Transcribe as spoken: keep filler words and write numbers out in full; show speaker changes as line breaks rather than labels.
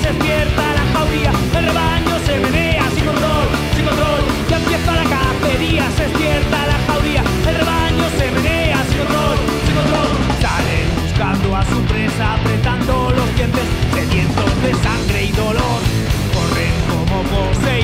despierta la jauría, el rebaño se menea sin control, sin control. Ya empieza la cacería, se despierta la jauría, el rebaño se menea sin control, sin control. Salen buscando a su presa, apretando los dientes, sedientos de sangre y dolor. Corren como poseídos